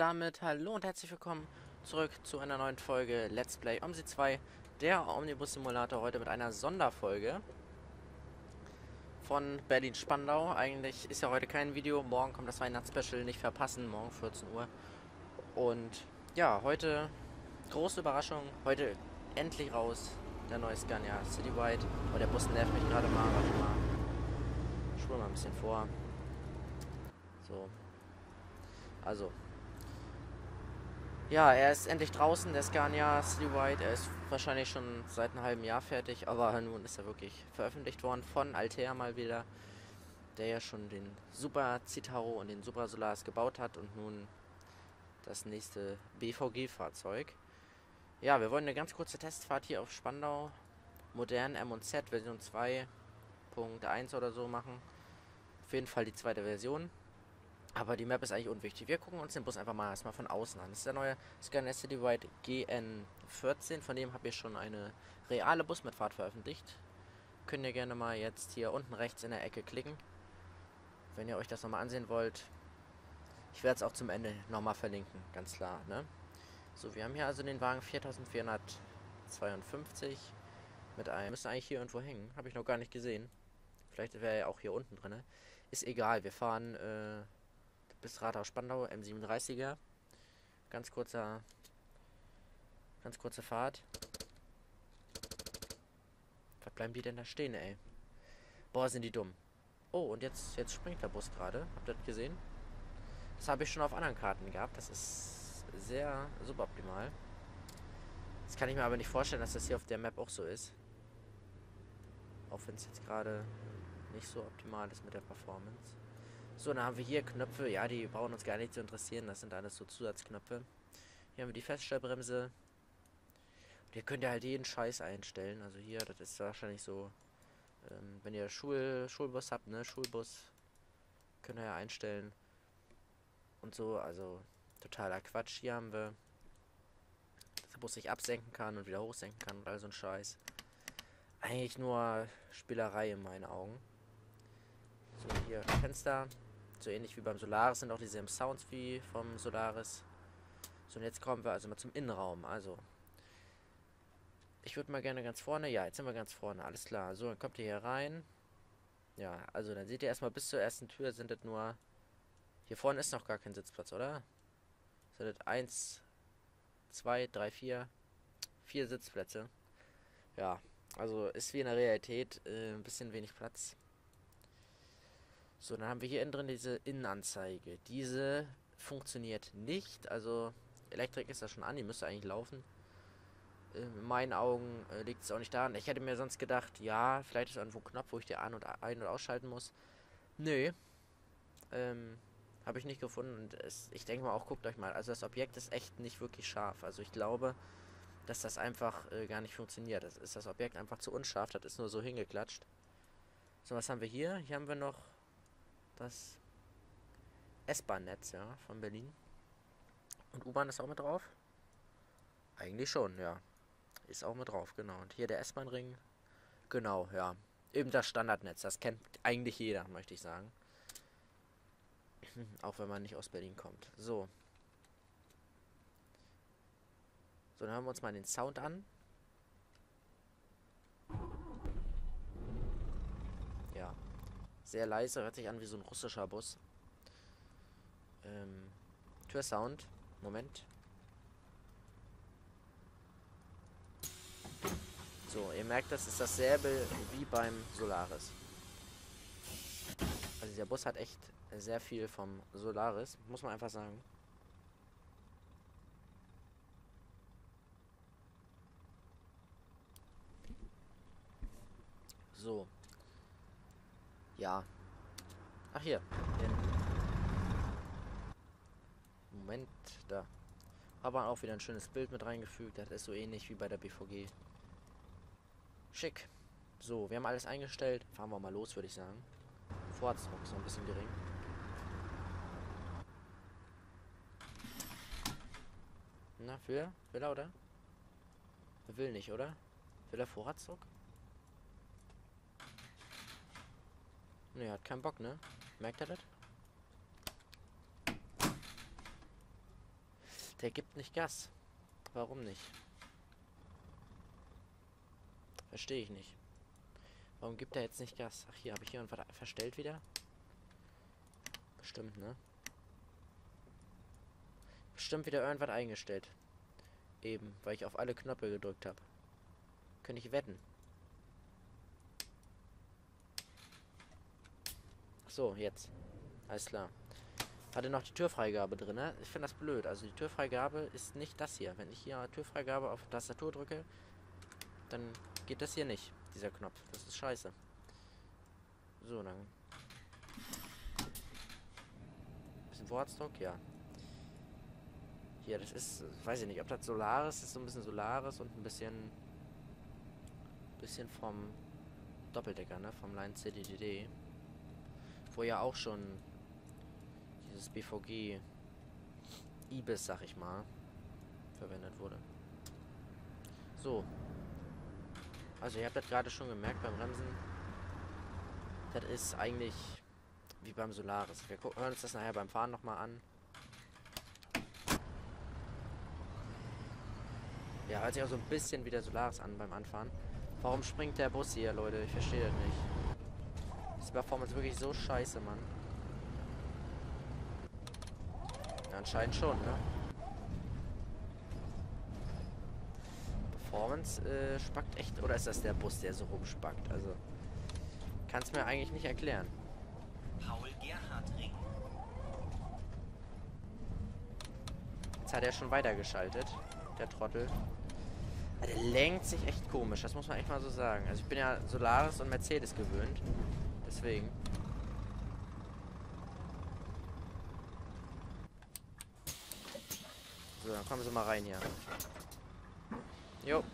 damit hallo und herzlich willkommen zurück zu einer neuen Folge Let's Play OMSI 2, der Omnibus Simulator, heute mit einer Sonderfolge von Berlin-Spandau. Eigentlich ist ja heute kein Video, morgen kommt das Weihnachtsspecial, nicht verpassen, morgen 14 Uhr. Und ja, heute große Überraschung, heute endlich raus, der neue Scania Citywide. Oh, der Bus nervt mich gerade mal, warte mal. Spul mal ein bisschen vor. So, also ja, er ist endlich draußen, der Scania Citywide. Er ist wahrscheinlich schon seit einem halben Jahr fertig, aber nun ist er wirklich veröffentlicht worden von Altea mal wieder, der ja schon den Super Citaro und den Super Solaris gebaut hat und nun das nächste BVG-Fahrzeug. Ja, wir wollen eine ganz kurze Testfahrt hier auf Spandau, modern M&Z Version 2.1 oder so machen. Auf jeden Fall die zweite Version. Aber die Map ist eigentlich unwichtig. Wir gucken uns den Bus einfach mal erstmal von außen an. Das ist der neue Scania Citywide GN14. Von dem habe ich schon eine reale Busmitfahrt veröffentlicht. Könnt ihr gerne mal jetzt hier unten rechts in der Ecke klicken, wenn ihr euch das nochmal ansehen wollt. Ich werde es auch zum Ende nochmal verlinken, ganz klar, ne? So, wir haben hier also den Wagen 4452 mit einem... Müsste eigentlich hier irgendwo hängen. Habe ich noch gar nicht gesehen. Vielleicht wäre er auch hier unten drin. Ist egal, wir fahren bis Rathaus-Spandau, M37er. Ganz kurze Fahrt. Was bleiben die denn da stehen, ey? Boah, sind die dumm. Oh, und jetzt springt der Bus gerade. Habt ihr das gesehen? Das habe ich schon auf anderen Karten gehabt. Das ist sehr suboptimal. Das kann ich mir aber nicht vorstellen, dass das hier auf der Map auch so ist. Auch wenn es jetzt gerade nicht so optimal ist mit der Performance. So, dann haben wir hier Knöpfe. Ja, die brauchen uns gar nicht zu interessieren. Das sind alles so Zusatzknöpfe. Hier haben wir die Feststellbremse. Und hier könnt ihr halt jeden Scheiß einstellen. Also hier, das ist wahrscheinlich so, wenn ihr Schulbus habt, ne, Schulbus, könnt ihr ja einstellen. Und so, also totaler Quatsch. Hier haben wir, dass der Bus sich absenken kann und wieder hochsenken kann und all so ein Scheiß. Eigentlich nur Spielerei in meinen Augen. So, hier Fenster. So ähnlich wie beim Solaris sind auch dieselben Sounds wie vom Solaris. So, und jetzt kommen wir also mal zum Innenraum. Also, ich würde mal gerne ganz vorne. Ja, jetzt sind wir ganz vorne. Alles klar. So, dann kommt ihr hier rein. Ja, also dann seht ihr erstmal bis zur ersten Tür sind das nur... Hier vorne ist noch gar kein Sitzplatz, oder? Sind das 1, 2, 3, 4... 4 Sitzplätze. Ja, also ist wie in der Realität ein bisschen wenig Platz. So, dann haben wir hier innen drin diese Innenanzeige. Diese funktioniert nicht. Also, Elektrik ist da schon an, die müsste eigentlich laufen. In meinen Augen liegt es auch nicht daran. Ich hätte mir sonst gedacht, ja, vielleicht ist irgendwo ein Knopf, wo ich die ein- und ausschalten muss. Nö. Habe ich nicht gefunden. Und ich denke mal auch, guckt euch mal. Also das Objekt ist echt nicht wirklich scharf. Also ich glaube, dass das einfach gar nicht funktioniert. Das ist das Objekt einfach zu unscharf. Das ist nur so hingeklatscht. So, was haben wir hier? Hier haben wir noch das S-Bahn-Netz, ja, von Berlin. Und U-Bahn ist auch mit drauf? Eigentlich schon, ja. Ist auch mit drauf, genau. Und hier der S-Bahn-Ring. Genau, ja. Eben das Standardnetz. Das kennt eigentlich jeder, möchte ich sagen. Auch wenn man nicht aus Berlin kommt. So. So, dann hören wir uns mal den Sound an. Ja. Sehr leise, hört sich an wie so ein russischer Bus. Türsound. Moment. So, ihr merkt, das ist dasselbe wie beim Solaris. Also der Bus hat echt sehr viel vom Solaris, muss man einfach sagen. So. Ja. Ach hier. Moment, da. Aber auch wieder ein schönes Bild mit reingefügt. Das ist so ähnlich wie bei der BVG. Schick. So, wir haben alles eingestellt. Fahren wir mal los, würde ich sagen. Vorratsdruck ist noch ein bisschen gering. Na, will er, oder? Er will nicht, oder? Will er Vorratsdruck? Ne, er hat keinen Bock, ne? Merkt er das? Der gibt nicht Gas. Warum nicht? Verstehe ich nicht. Warum gibt er jetzt nicht Gas? Ach, hier habe ich irgendwas verstellt wieder. Bestimmt, ne? Bestimmt wieder irgendwas eingestellt. Eben, weil ich auf alle Knöpfe gedrückt habe. Könnte ich wetten. So, jetzt. Alles klar. Hatte noch die Türfreigabe drin, ne? Ich finde das blöd. Also die Türfreigabe ist nicht das hier. Wenn ich hier Türfreigabe auf Tastatur drücke, dann geht das hier nicht. Dieser Knopf. Das ist scheiße. So, dann. Bisschen Wortstock, ja. Hier, das ist, weiß ich nicht, ob das Solaris ist, so ein bisschen Solaris und ein bisschen vom Doppeldecker, ne? Vom Line CDDD. Wo ja auch schon dieses BVG Ibis, sag ich mal, verwendet wurde. So. Also ihr habt das gerade schon gemerkt beim Bremsen. Das ist eigentlich wie beim Solaris. Wir hören uns das nachher beim Fahren nochmal an. Ja, hört sich auch so ein bisschen wie der Solaris an beim Anfahren. Warum springt der Bus hier, Leute? Ich verstehe das nicht. Die Performance wirklich so scheiße, Mann. Ja, anscheinend schon, ne? Performance spackt echt. Oder ist das der Bus, der so rumspackt? Also, kann es mir eigentlich nicht erklären. Paul Gerhard Ring. Jetzt hat er schon weitergeschaltet, der Trottel. Ja, der lenkt sich echt komisch, das muss man echt mal so sagen. Also ich bin ja Solaris und Mercedes gewöhnt. Deswegen. So, dann kommen Sie mal rein hier. Jo.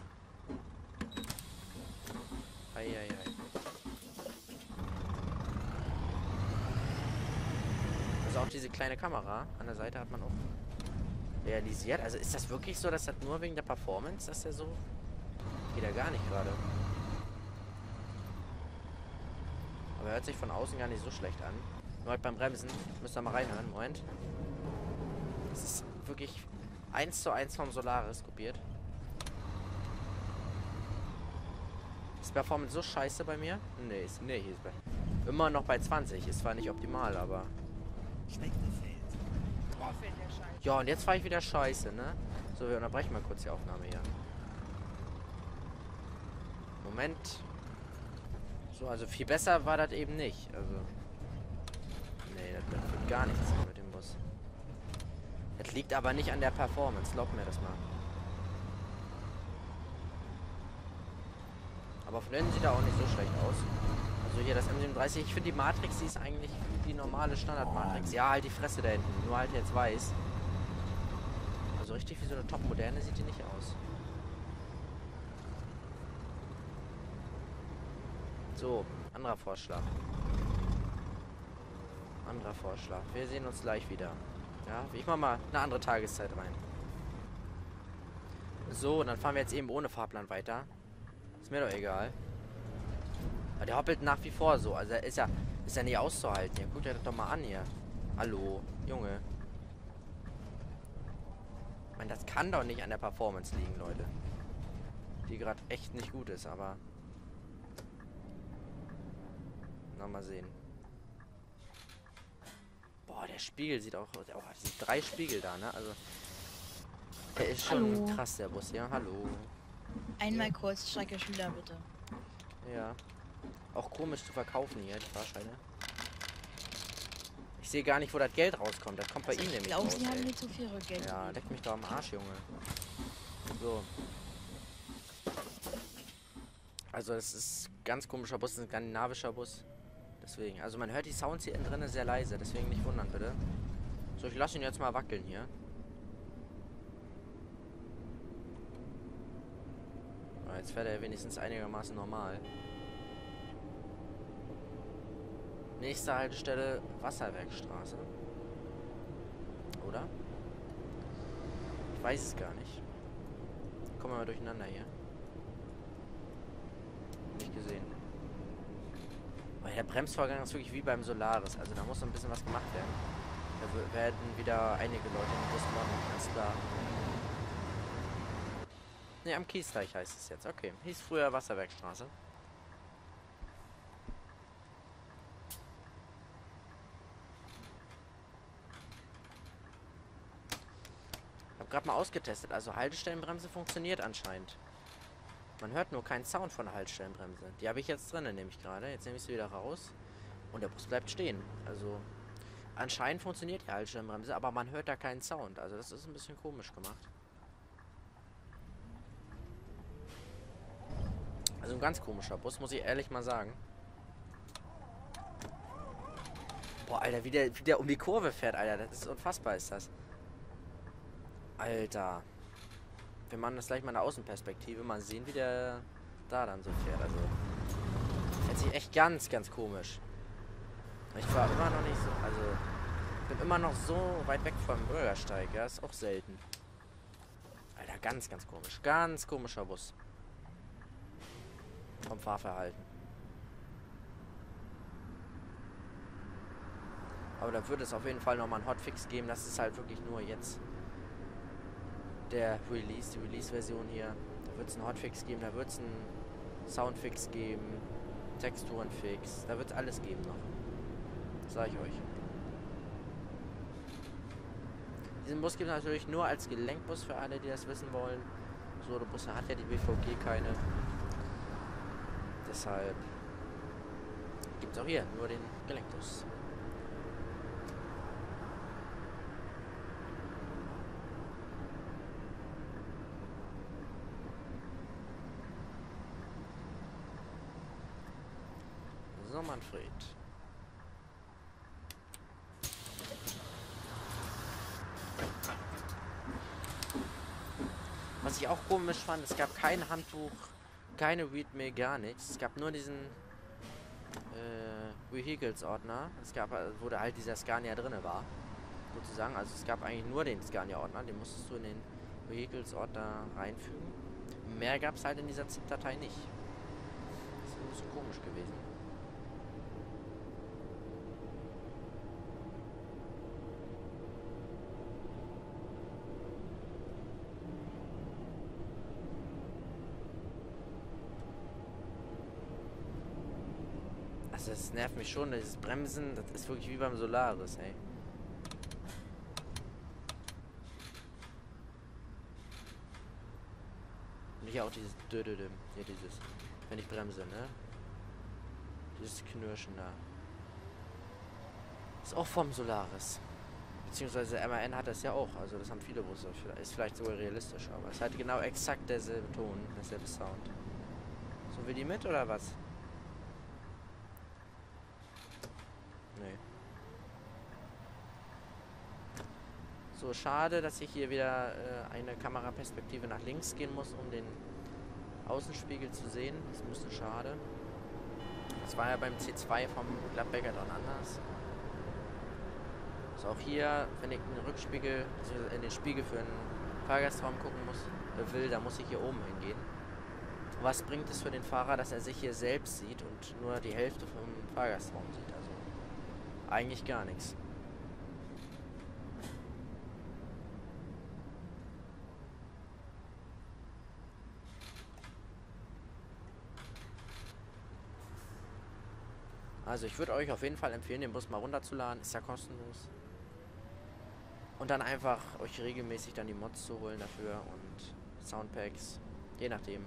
Eieiei. Also auch diese kleine Kamera an der Seite hat man auch realisiert. Also ist das wirklich so, dass das nur wegen der Performance, dass der so... Geht ja gar nicht gerade. Aber hört sich von außen gar nicht so schlecht an. Nur halt beim Bremsen. Müsst ihr mal reinhören. Moment. Das ist wirklich 1:1 vom Solaris kopiert. Ist Performance so scheiße bei mir? Nee, hier ist bei... Immer noch bei 20. Ist zwar nicht optimal, aber... Ja, und jetzt fahre ich wieder scheiße, ne? So, wir unterbrechen mal kurz die Aufnahme hier. Moment. So, also viel besser war das eben nicht. Also. Nee, das wird gar nichts mit dem Bus. Das liegt aber nicht an der Performance, glaub mir das mal. Aber von innen sieht er auch nicht so schlecht aus. Also hier das M37, ich finde die Matrix, die ist eigentlich wie die normale Standard-Matrix. Ja, halt die Fresse da hinten, nur halt jetzt weiß. Also richtig wie so eine Top-Moderne sieht die nicht aus. So, anderer Vorschlag. Anderer Vorschlag. Wir sehen uns gleich wieder. Ja, ich mach mal eine andere Tageszeit rein. So, dann fahren wir jetzt eben ohne Fahrplan weiter. Ist mir doch egal. Aber der hoppelt nach wie vor so. Also ist ja nicht auszuhalten. Ja, guckt euch das doch mal an hier. Hallo, Junge. Ich meine, das kann doch nicht an der Performance liegen, Leute. Die gerade echt nicht gut ist, aber... Na, mal sehen. Boah, der Spiegel sieht auch... Oh, diese 3 Spiegel da, ne? Also... Der ist schon Hallo. krass, der Bus, ja? Hallo. Einmal kurz Strecke Schüler, bitte. Ja. Auch komisch zu verkaufen hier, die Fahrscheine. Ich sehe gar nicht, wo das Geld rauskommt. Das kommt bei Ihnen Ich nämlich glaube, raus, Sie haben ey. mir zu viel Rückgeld. Ja, leck mich doch am Arsch, Junge. So. Also das ist ein ganz komischer Bus, ein skandinavischer Bus. Deswegen. Also man hört die Sounds hier innen drin sehr leise, deswegen nicht wundern, bitte. So, ich lasse ihn jetzt mal wackeln hier. Aber jetzt fährt er wenigstens einigermaßen normal. Nächste Haltestelle Wasserwerkstraße. Oder? Ich weiß es gar nicht. Kommen wir mal durcheinander hier. Nicht gesehen. Aber der Bremsvorgang ist wirklich wie beim Solaris. Also da muss noch ein bisschen was gemacht werden. werden wieder einige Leute im Bus modden, ganz klar. Ne, am Kiesteich heißt es jetzt. Okay, hieß früher Wasserwerkstraße. Ich habe gerade mal ausgetestet, also Haltestellenbremse funktioniert anscheinend. Man hört nur keinen Sound von der Haltestellenbremse. Die habe ich jetzt drinnen, nehme ich gerade. Jetzt nehme ich sie wieder raus. Und der Bus bleibt stehen. Also anscheinend funktioniert die Haltestellenbremse, aber man hört da keinen Sound. Also das ist ein bisschen komisch gemacht. Also ein ganz komischer Bus, muss ich ehrlich mal sagen. Boah, Alter, wie der um die Kurve fährt, Alter. Das ist unfassbar, ist das. Alter. Wir machen das gleich mal in der Außenperspektive. Mal sehen, wie der da dann so fährt. Also, fährt sich echt ganz, ganz komisch. Ich war immer noch nicht so, also, bin immer noch so weit weg vom Bürgersteig. Ja, ist auch selten. Alter, ganz, ganz komisch. Ganz komischer Bus. Vom Fahrverhalten. Aber da wird es auf jeden Fall nochmal einen Hotfix geben. Das ist halt wirklich nur jetzt der Release, die Release-Version hier. Da wird es einen Hotfix geben, da wird es einen Soundfix geben, Texturenfix, da wird es alles geben noch. Das sage ich euch. Diesen Bus gibt es natürlich nur als Gelenkbus für alle, die das wissen wollen. Solo-Busse hat ja die BVG keine. Deshalb gibt es auch hier nur den Gelenkbus. So, Manfred. Was ich auch komisch fand, es gab kein Handbuch, keine Readme, gar nichts. Es gab nur diesen Vehicles-Ordner. Es gab, wo da halt dieser Scania drin war, sozusagen. Also es gab eigentlich nur den Scania-Ordner, den musstest du in den Vehicles-Ordner reinfügen. Mehr gab es halt in dieser ZIP-Datei nicht. Das ist ein bisschen komisch gewesen. Also das nervt mich schon, dieses Bremsen, das ist wirklich wie beim Solaris, ey. Und hier auch dieses Dödödüm, hier dieses, wenn ich bremse, ne? Dieses Knirschen da. Ist auch vom Solaris. Beziehungsweise MAN hat das ja auch, also das haben viele Busse. Ist vielleicht sogar realistisch, aber es ist halt genau exakt derselbe Ton, derselbe Sound. So will die mit oder was? Nee. So, schade, dass ich hier wieder eine Kameraperspektive nach links gehen muss, um den Außenspiegel zu sehen. Das ist ein bisschen schade. Das war ja beim C2 vom Gladbecker dann anders. Also auch hier, wenn ich in den Rückspiegel, also in den Spiegel für einen Fahrgastraum gucken will, da muss ich hier oben hingehen. Was bringt es für den Fahrer, dass er sich hier selbst sieht und nur die Hälfte vom Fahrgastraum sieht? Also eigentlich gar nichts. Also ich würde euch auf jeden Fall empfehlen, den Bus mal runterzuladen. Ist ja kostenlos. Und dann einfach euch regelmäßig dann die Mods zu holen dafür und Soundpacks. Je nachdem.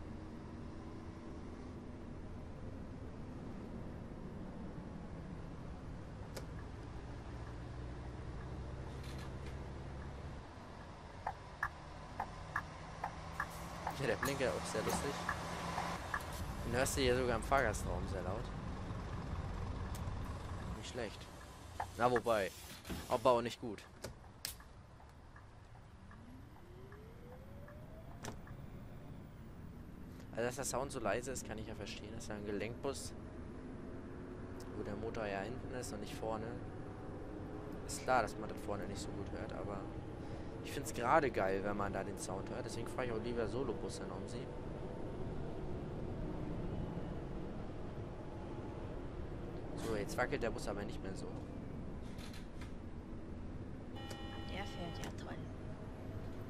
Ja, der Blinker auch sehr lustig. Den hörst du hier sogar im Fahrgastraum sehr laut. Nicht schlecht. Na wobei, aber auch nicht gut. Also dass der Sound so leise ist, kann ich ja verstehen. Das ist ja ein Gelenkbus, wo der Motor ja hinten ist und nicht vorne. Ist klar, dass man das vorne nicht so gut hört, aber ich finde es gerade geil, wenn man da den Sound hört. Deswegen fahre ich auch lieber Solo-Busse um sie. So, jetzt wackelt der Bus aber nicht mehr so.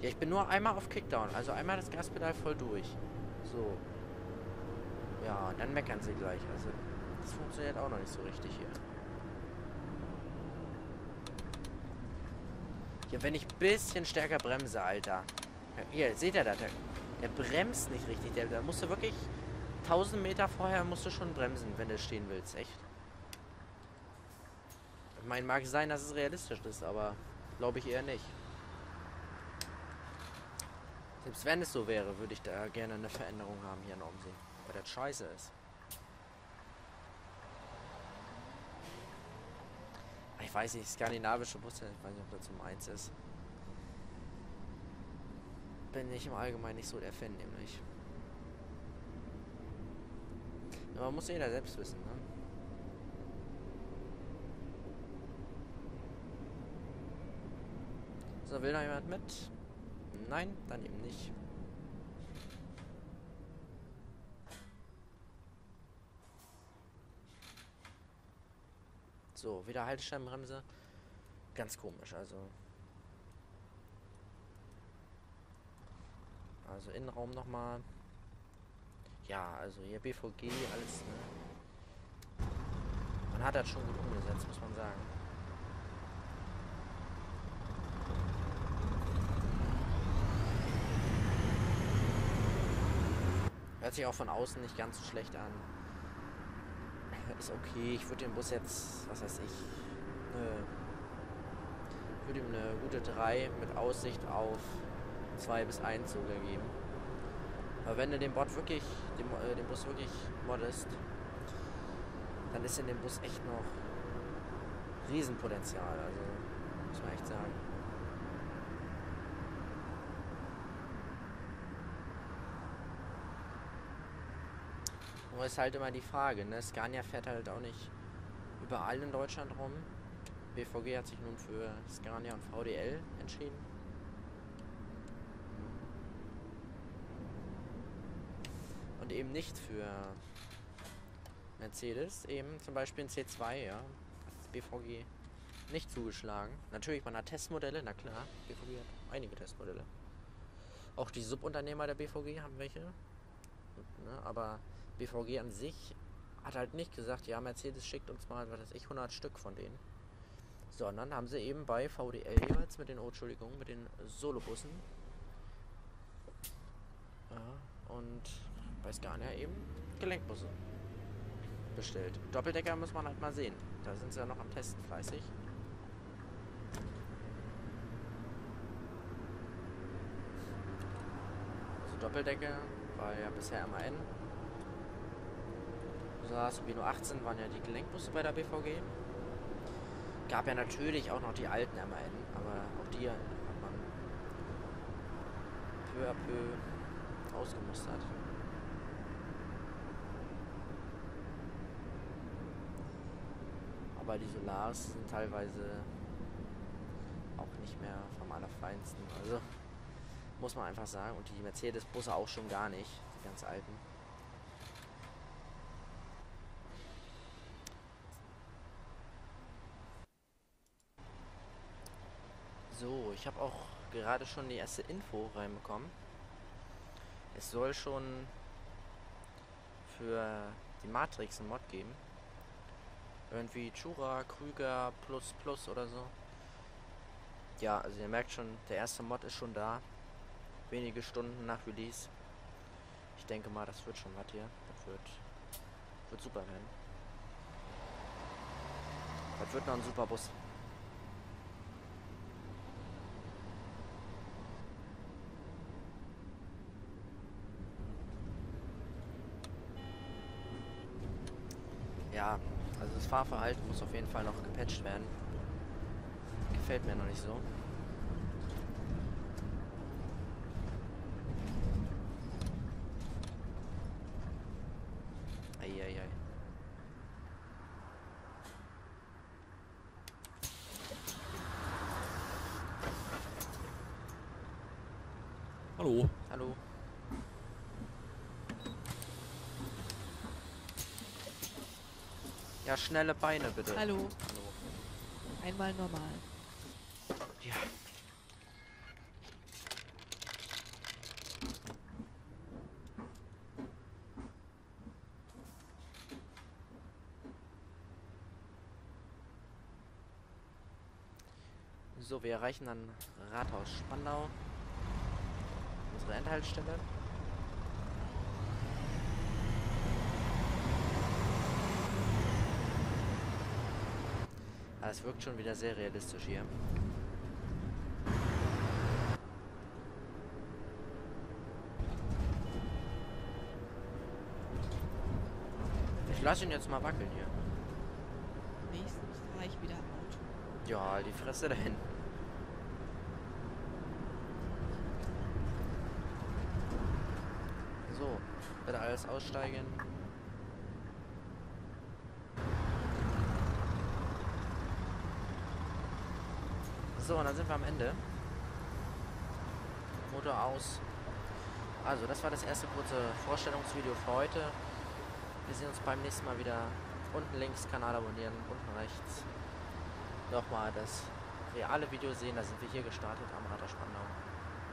Ja, ich bin nur einmal auf Kickdown. Also einmal das Gaspedal voll durch. So. Ja, und dann meckern sie gleich. Also, das funktioniert auch noch nicht so richtig hier. Ja, wenn ich ein bisschen stärker bremse, Alter. Ja, hier, seht ihr das? Der bremst nicht richtig. Der musste wirklich 1000 Meter vorher musst du schon bremsen, wenn du stehen willst. Echt. Ich meine, mag sein, dass es realistisch ist, aber glaube ich eher nicht. Selbst wenn es so wäre, würde ich da gerne eine Veränderung haben hier in Ormsee. Weil das scheiße ist. Ich weiß nicht, skandinavische Busse, ich weiß nicht, ob das zum 1 ist. Bin ich im Allgemeinen nicht so der Fan, nämlich. Aber muss jeder selbst wissen, ne? So, will noch jemand mit? Nein, dann eben nicht. So, wieder Haltestellenbremse. Ganz komisch, also. Also Innenraum nochmal. Ja, also hier BVG, alles, ne? Man hat das schon gut umgesetzt, muss man sagen. Hört sich auch von außen nicht ganz so schlecht an. Ist okay, ich würde dem Bus jetzt, was weiß ich, würde ihm eine gute 3 mit Aussicht auf 2 bis 1 sogar geben. Aber wenn du den Bus wirklich moddest, dann ist in dem Bus echt noch Riesenpotenzial, also muss man echt sagen. Nur ist halt immer die Frage, ne? Scania fährt halt auch nicht überall in Deutschland rum. BVG hat sich nun für Scania und VDL entschieden. Und eben nicht für Mercedes, eben zum Beispiel ein C2, ja. Hat das BVG nicht zugeschlagen. Natürlich, man hat Testmodelle, na klar. BVG hat einige Testmodelle. Auch die Subunternehmer der BVG haben welche. Ne, aber BVG an sich hat halt nicht gesagt, ja, Mercedes schickt uns mal, was weiß ich, 100 Stück von denen. Sondern haben sie eben bei VDL jeweils mit den, mit den Solobussen. Ja, und bei Scania eben Gelenkbusse bestellt. Doppeldecker muss man halt mal sehen. Da sind sie ja noch am Testen fleißig. Also Doppeldecker war ja bisher MAN. Subino 18 waren ja die Gelenkbusse bei der BVG. Gab ja natürlich auch noch die alten MAN, aber auch die hat man peu à peu ausgemustert. Aber die Solars sind teilweise auch nicht mehr vom allerfeinsten. Also muss man einfach sagen. Und die Mercedes-Busse auch schon gar nicht. Die ganz alten. So, ich habe auch gerade schon die erste Info reinbekommen. Es soll schon für die Matrix einen Mod geben. Irgendwie Chura, Krüger, Plus oder so. Ja, also ihr merkt schon, der erste Mod ist schon da. Wenige Stunden nach Release. Ich denke mal, das wird schon was hier. Das wird super werden. Das wird noch ein super Bus. Ja, also das Fahrverhalten muss auf jeden Fall noch gepatcht werden. Gefällt mir noch nicht so. Eieiei. Hallo. Hallo. Ja, schnelle Beine bitte. Hallo. Hallo. Einmal normal. Ja. So, wir erreichen dann Rathaus Spandau. Unsere Endhaltestelle. Aber es wirkt schon wieder sehr realistisch hier. Ich lasse ihn jetzt mal wackeln hier. Nächstens fahre ich wieder Auto. Ja, die Fresse da hinten. So, bitte alles aussteigen. So, und dann sind wir am Ende. Motor aus. Also, das war das erste kurze Vorstellungsvideo für heute. Wir sehen uns beim nächsten Mal wieder. Unten links Kanal abonnieren, unten rechts nochmal das reale Video sehen. Da sind wir hier gestartet am Rathaus Spandau.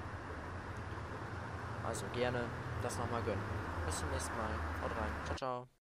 Also gerne das nochmal gönnen. Bis zum nächsten Mal. Haut rein. Ciao, ciao.